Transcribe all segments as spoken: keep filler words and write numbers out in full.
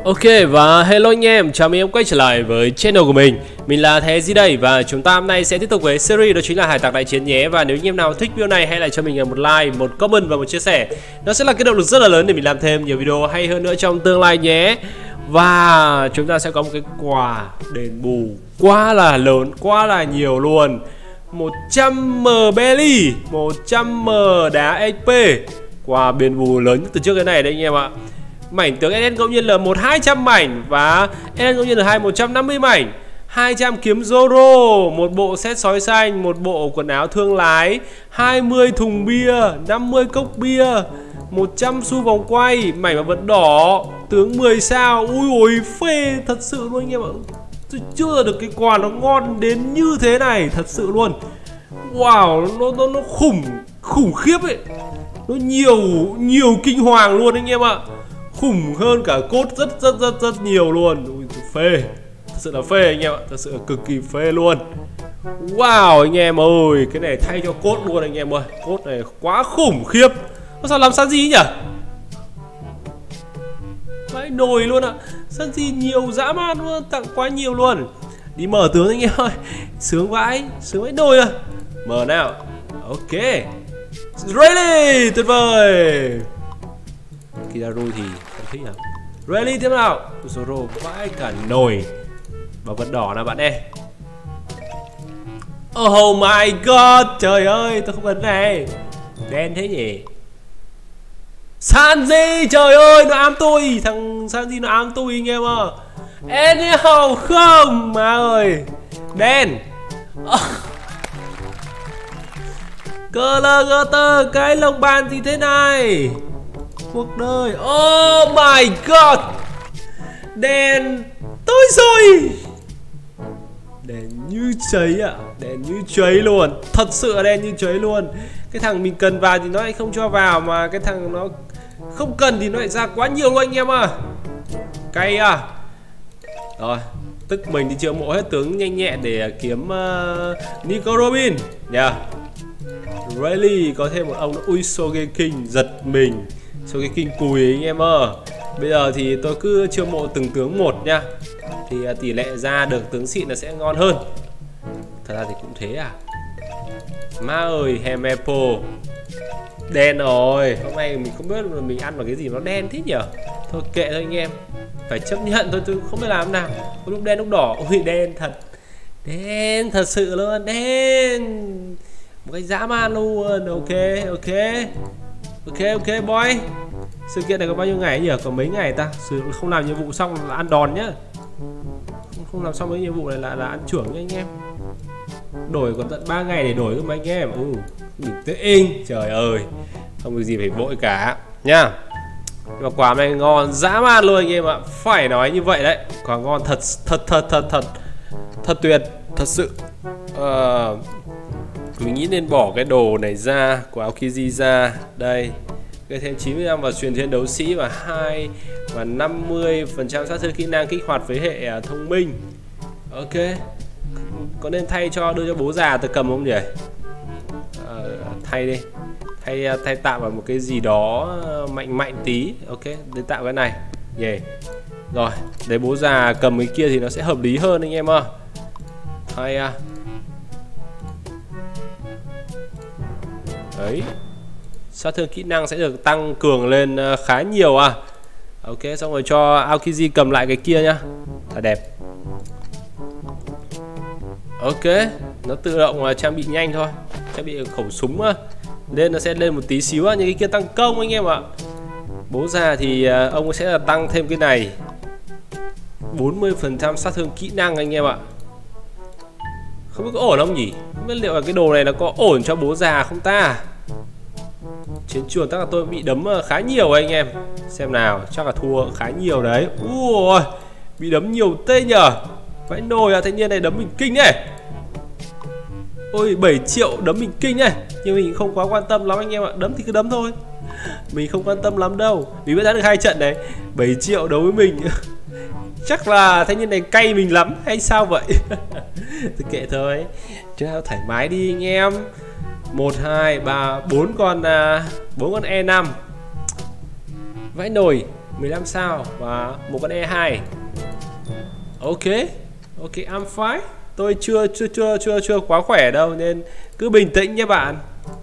Ok và hello anh em, chào mừng em quay trở lại với channel của mình. Mình là Thế Gì đây và chúng ta hôm nay sẽ tiếp tục với series đó chính là Hải Tặc Đại Chiến nhé. Và nếu anh em nào thích video này hãy lại cho mình một like, một comment và một chia sẻ. Nó sẽ là cái động lực rất là lớn để mình làm thêm nhiều video hay hơn nữa trong tương lai nhé. Và chúng ta sẽ có một cái quà đền bù quá là lớn, quá là nhiều luôn. một trăm M belly, một trăm M đá ích pê. Quà đền bù lớn nhất từ trước cái này đấy anh em ạ. Mảnh tướng ét en ngẫu nhiên là một hai trăm mảnh và ét en ngẫu nhiên là hai một trăm năm mươi mảnh, hai trăm kiếm Zoro, một bộ set sói xanh, một bộ quần áo thương lái, hai mươi thùng bia, năm mươi cốc bia, một trăm xu vòng quay, mảnh bảo vật đỏ, tướng mười sao. Ui ôi phê thật sự luôn anh em ạ. Tôi chưa được cái quà nó ngon đến như thế này thật sự luôn. Wow, nó nó nó khủng khủng khiếp ấy. Nó nhiều nhiều kinh hoàng luôn anh em ạ. Khủng hơn cả cốt rất rất rất rất nhiều luôn. Ui, phê, thật sự là phê anh em ạ, thật sự là cực kỳ phê luôn. Wow anh em ơi, cái này thay cho cốt luôn anh em ơi. Cốt này quá khủng khiếp. Nó sao làm sao gì nhỉ? Vãi nồi luôn ạ. Sao gì nhiều dã man luôn, tặng quá nhiều luôn. Đi mở tướng anh em ơi. Sướng vãi, sướng vãi nồi à. Mở nào. Ok. Ready, tuyệt vời. Kizaru thì không thích à. Ready tiếp nào. Zoro vãi cả nồi. Bảo vật đỏ nào bạn ơi. Oh my god, trời ơi, tôi không cần này. Đen thế nhỉ. Sanji, trời ơi, nó ám tôi. Thằng Sanji nó ám tôi anh em à. Anyhow không, má ơi. Đen. Oh. Cơ lơ gơ tơ, cái lồng bàn gì thế này? Cuộc đời. Oh my god. Đèn tôi rồi. Đèn như cháy ạ. À. Đèn như cháy luôn. Thật sự là đèn như cháy luôn. Cái thằng mình cần vào thì nó lại không cho vào. Mà cái thằng nó không cần thì nó lại ra quá nhiều luôn anh em à. Cay à. Rồi, tức mình đi chiêu mộ hết tướng nhanh nhẹn để kiếm uh, Nico Robin nha. Yeah. Really có thêm một ông nó ui Sogeking giật mình. Sogeking cùi anh em ơi. Bây giờ thì tôi cứ chiêu mộ từng tướng một nha. Thì tỷ lệ ra được tướng xịn là sẽ ngon hơn. Thật ra thì cũng thế à. Má ơi, Hemepo đen rồi. Hôm nay mình không biết là mình ăn vào cái gì nó đen thế nhở. Thôi kệ thôi anh em, phải chấp nhận thôi, tôi không biết làm nào. Có lúc đen lúc đỏ. Ui đen thật. Đen thật sự luôn. Đen một cái dã man luôn. Ok ok ok ok boy. Sự kiện này có bao nhiêu ngày nhỉ? Có mấy ngày ta? Không làm nhiệm vụ xong là ăn đòn nhá. Không, không làm xong mấy nhiệm vụ này là, là ăn chưởng nha anh em. Đổi còn tận ba ngày để đổi cơ mà anh em. Ừ, bình tĩnh. Trời ơi, không có gì phải vội cả nhá. Nhưng mà quà này ngon dã man luôn anh em ạ. Phải nói như vậy đấy. Quà ngon thật thật thật thật thật thật tuyệt. Thật sự uh, mình nghĩ nên bỏ cái đồ này ra, của Aokiji ra. Đây, gây thêm chín mươi lăm vào truyền thiên đấu sĩ và hai và năm mươi phần trăm sát thương kỹ năng kích hoạt với hệ thông minh. Ok. Có nên thay cho đưa cho bố già tôi cầm không nhỉ? À, thay đi. Thay thay tạo vào một cái gì đó mạnh mạnh tí. Ok, để tạo cái này. Yeah. Rồi, để bố già cầm cái kia thì nó sẽ hợp lý hơn anh em ơi. Thay à. Đấy, sát thương kỹ năng sẽ được tăng cường lên khá nhiều à. Ok, xong rồi cho Aokiji cầm lại cái kia nhá. Thật đẹp. Ok, nó tự động trang bị nhanh thôi. Trang bị khẩu súng lên nó sẽ lên một tí xíu, nhưng cái kia tăng công anh em ạ. Bố già thì ông sẽ là tăng thêm cái này bốn mươi phần trăm sát thương kỹ năng anh em ạ. Không biết có ổn không nhỉ? Không biết liệu là cái đồ này nó có ổn cho bố già không ta. Chiến trường chắc là tôi bị đấm khá nhiều anh em. Xem nào, chắc là thua khá nhiều đấy. Ui, bị đấm nhiều tê nhờ. Vãi nồi à, thanh niên này đấm mình kinh này. Ôi bảy triệu đấm mình kinh này. Nhưng mình không quá quan tâm lắm anh em ạ. Đấm thì cứ đấm thôi. Mình không quan tâm lắm đâu. Mình mới đánh được hai trận đấy. bảy triệu đấu với mình. Chắc là thanh niên này cay mình lắm hay sao vậy? Thì kệ thôi. Cho thoải mái đi anh em. Một, hai, ba, bốn con bốn con E năm. Vãi nồi. mười lăm sao và một con E hai. Ok, ok, I'm fine. Tôi chưa chưa chưa chưa chưa quá khỏe đâu nên cứ bình tĩnh nhé bạn.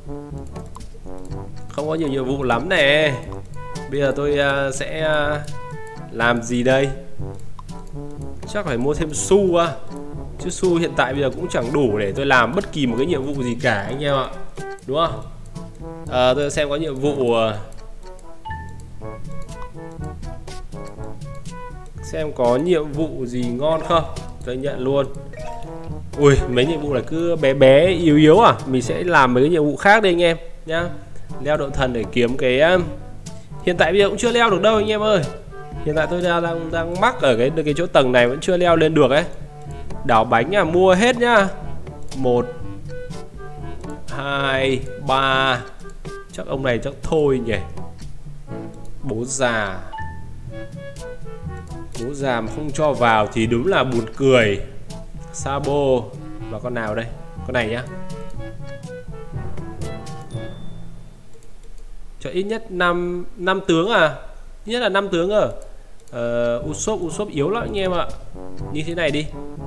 Không có nhiều nhiệm vụ lắm nè. Bây giờ tôi uh, sẽ uh, làm gì đây? Chắc phải mua thêm xu à. Chứ xu hiện tại bây giờ cũng chẳng đủ để tôi làm bất kỳ một cái nhiệm vụ gì cả anh em ạ. Đúng không? À, tôi xem có nhiệm vụ uh, xem có nhiệm vụ gì ngon không. Tôi nhận luôn. Ui, mấy nhiệm vụ là cứ bé bé yếu yếu à. Mình sẽ làm mấy cái nhiệm vụ khác đây anh em nhá. Leo độ thần để kiếm cái uh, hiện tại bây giờ cũng chưa leo được đâu anh em ơi. Hiện tại tôi đang đang mắc ở cái cái chỗ tầng này vẫn chưa leo lên được ấy. Đảo bánh à, mua hết nhá. Một, hai, ba. Chắc ông này chắc thôi nhỉ. Bố già. Bố già mà không cho vào thì đúng là buồn cười. Sabo. Và con nào đây? Con này nhá. Cho ít nhất năm năm tướng à? Ít nhất là năm tướng ở. Uh, Usopp Usopp yếu lắm anh em ạ. Như thế này đi.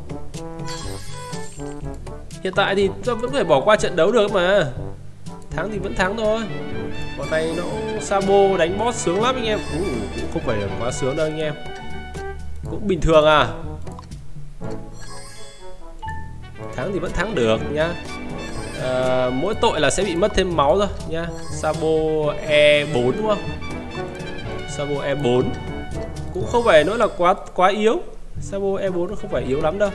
Hiện tại thì tôi vẫn phải bỏ qua trận đấu được mà. Thắng thì vẫn thắng thôi. Bọn này nó Sabo đánh boss sướng lắm anh em. uh, Cũng không phải là quá sướng đâu anh em. Cũng bình thường à. Thắng thì vẫn thắng được nhá. uh, Mỗi tội là sẽ bị mất thêm máu thôi nhá. Sabo E bốn đúng không? Sabo E bốn cũng không phải nói là quá quá yếu. Sabo E bốn không phải yếu lắm đâu.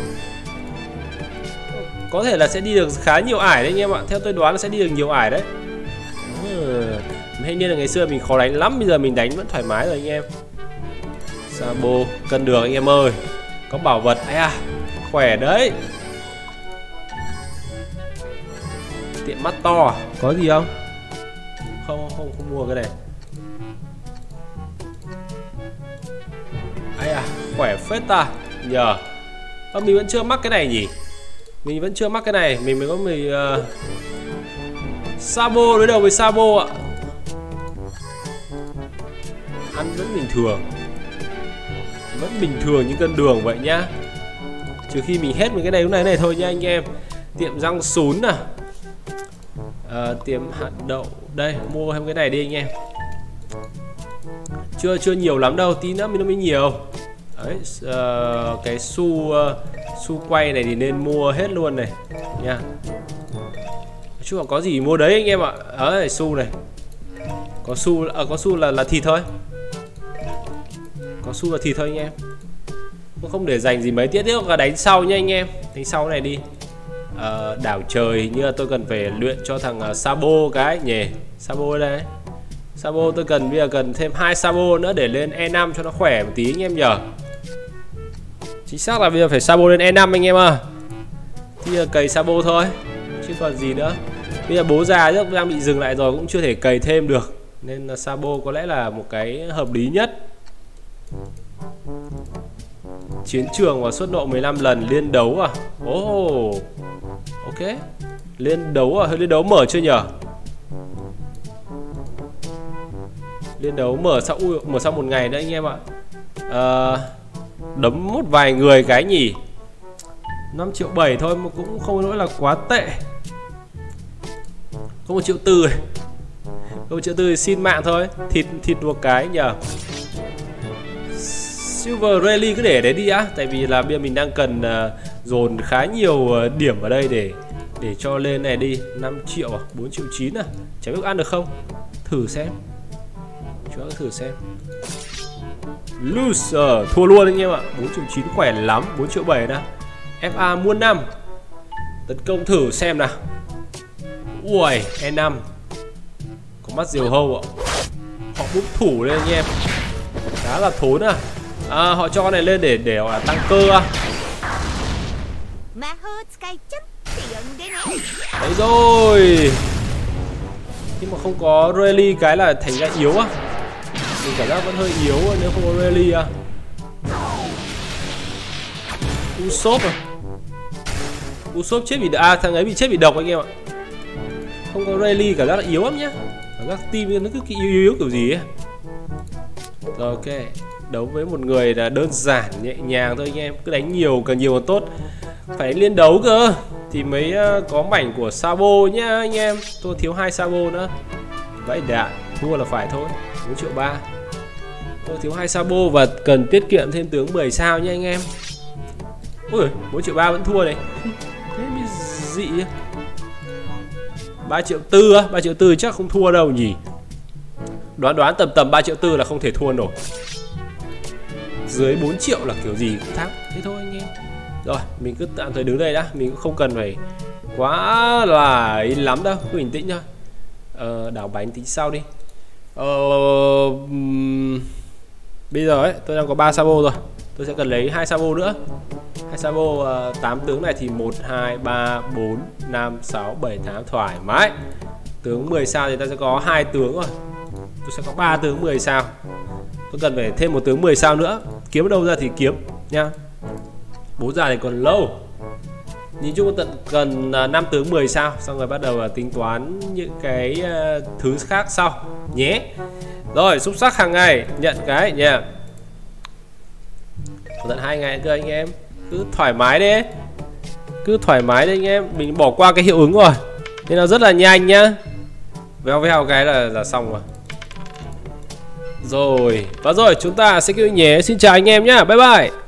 Có thể là sẽ đi được khá nhiều ải đấy anh em ạ. Theo tôi đoán là sẽ đi được nhiều ải đấy. ừ. Hay nên là ngày xưa mình khó đánh lắm. Bây giờ mình đánh vẫn thoải mái rồi anh em. Sabo cân được anh em ơi. Có bảo vật. À, khỏe đấy. Tiệm mắt to à? Có gì không? Không, không, không mua cái này. Ai à, khỏe phết ta. Nhờ à, mình vẫn chưa mắc cái này nhỉ. Mình vẫn chưa mắc cái này. Mình mới có mình uh... Sabo đối đầu với Sabo ạ. Ăn vẫn bình thường. Vẫn bình thường như cân đường vậy nhá. Trừ khi mình hết một cái này lúc này này thôi nha anh em. Tiệm răng sún à, à tiệm hạt đậu. Đây, mua thêm cái này đi anh em. Chưa chưa nhiều lắm đâu, tí nữa mình nó mới nhiều. Đấy, uh, cái xu uh, xu quay này thì nên mua hết luôn này nha. Chứ còn có gì mua đấy anh em ạ. Đấy, xu này. Có xu à, có xu là là thịt thôi. Có xu là thịt thôi anh em. Cũng không để dành gì mấy tiết tiếp là đánh sau nha anh em. Đánh sau này đi. À, đảo trời như là tôi cần phải luyện cho thằng uh, Sabo cái nhỉ. Sabo đây. Sabo tôi cần bây giờ cần thêm hai Sabo nữa để lên E năm cho nó khỏe một tí anh em nhờ. Chính xác là bây giờ phải Sabo lên E năm anh em à. Bây giờ cày Sabo thôi chứ còn gì nữa. Bây giờ bố già rất đang bị dừng lại rồi, cũng chưa thể cày thêm được. Nên là Sabo có lẽ là một cái hợp lý nhất. Chiến trường và suất độ mười lăm lần liên đấu à. Ồ oh, ok. Liên đấu à, hơi liên đấu mở chưa nhở? Liên đấu mở sau ui, mở sau một ngày nữa anh em ạ. À, đấm một vài người cái nhỉ. Năm triệu bảy thôi mà cũng không nói là quá tệ. Có một triệu tư rồi. Có một triệu tư thì xin mạng thôi. Thịt thịt một cái nhờ. Silver Rally cứ để đấy đi á. Tại vì là bây giờ mình đang cần uh, dồn khá nhiều uh, điểm ở đây để để cho lên này đi. Năm triệu à, bốn triệu chín à. Chẳng biết ăn được không. Thử xem. Chúng ta thử xem. Loser, thua luôn anh em ạ. Bốn triệu chín khỏe lắm. Bốn triệu bảy nào. ép a muôn năm. Tấn công thử xem nào. Ui, E năm. Có mắt diều hâu ạ. Họ bút thủ lên anh em. Khá là thốn à. À, họ cho con này lên để để gọi là tăng cơ à. Đấy rồi. Nhưng mà không có rally cái là thành ra yếu á. Mình cảm giác vẫn hơi yếu nếu không có rally à. Usopp à. Usopp chết bị à, thằng ấy bị chết bị độc anh em ạ. Không có rally cảm giác là yếu lắm nhá. Cảm giác team nó cứ yếu yếu kiểu gì ấy. Rồi ok, đấu với một người là đơn giản nhẹ nhàng thôi anh em, cứ đánh nhiều càng nhiều càng tốt. Phải liên đấu cơ thì mới có mảnh của Sabo nhá anh em. Tôi thiếu hai Sabo nữa. Vậy đã, thua là phải thôi. Bốn triệu ba. Tôi thiếu hai Sabo và cần tiết kiệm thêm tướng mười sao nha anh em. Ui, bốn triệu ba vẫn thua này. Thế mới dị. ba triệu tư á, ba triệu tư chắc không thua đâu nhỉ. Đoán đoán tầm tầm ba triệu tư là không thể thua nổi. Dưới bốn triệu là kiểu gì cũng thắng. Thế thôi anh em. Rồi, mình cứ tạm thời đứng đây đã. Mình cũng không cần phải quá là ý lắm đâu. Cứ bình tĩnh thôi. Ờ, đảo bánh tính sau đi. Ờ, um, bây giờ ấy, tôi đang có ba Sabo rồi. Tôi sẽ cần lấy hai Sabo nữa. Hai Sabo uh, tám tướng này thì một, hai, ba, bốn, năm, sáu, bảy, tám thoải mái. Tướng mười sao thì ta sẽ có hai tướng rồi. Tôi sẽ có ba tướng mười sao. Tôi cần phải thêm một tướng mười sao nữa. Kiếm ở đâu ra thì kiếm nha. Bố già thì còn lâu. Nhìn chung tận cần năm tướng mười sao. Xong rồi bắt đầu tính toán những cái uh, thứ khác sau nhé. Rồi, xúc sắc hàng ngày nhận cái nha. Tận hai ngày cơ anh em. Cứ thoải mái đi. Cứ thoải mái đi anh em. Mình bỏ qua cái hiệu ứng rồi. Nên nó rất là nhanh nhá. Véo véo cái là, là xong rồi. Rồi, và rồi chúng ta sẽ kêu nhé. Xin chào anh em nhá. Bye bye.